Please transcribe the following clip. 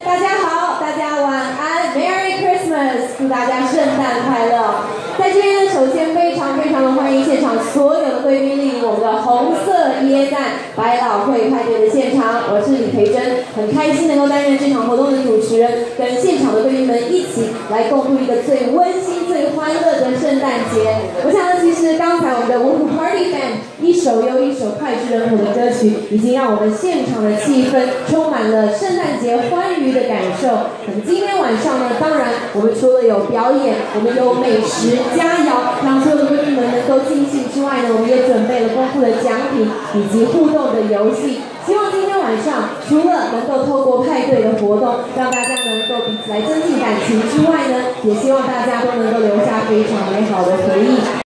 大家好，大家晚安 ，Merry Christmas， 祝大家圣诞快乐。在这边呢，首先非常的欢迎现场所有的贵宾莅临我们的红色耶诞百老汇派对的现场。我是李培珍，很开心能够担任这场活动的主持人，跟现场的贵宾们一起来共度一个最温馨、最欢乐的圣诞节。我想呢，其实刚才我们的文虎 Party Band 一首又一首脍炙人口的歌曲，已经让我们现场的气氛充满了圣诞节欢愉的感受。今天晚上呢，当然我们除了有表演，我们有美食佳肴，让所有的贵宾们能够尽兴之外呢，我们也准备了丰富的奖品以及互动的游戏。希望今天晚上除了能够透过派对的活动，让大家能够彼此来增进感情之外呢，也希望大家都能够留下非常美好的回忆。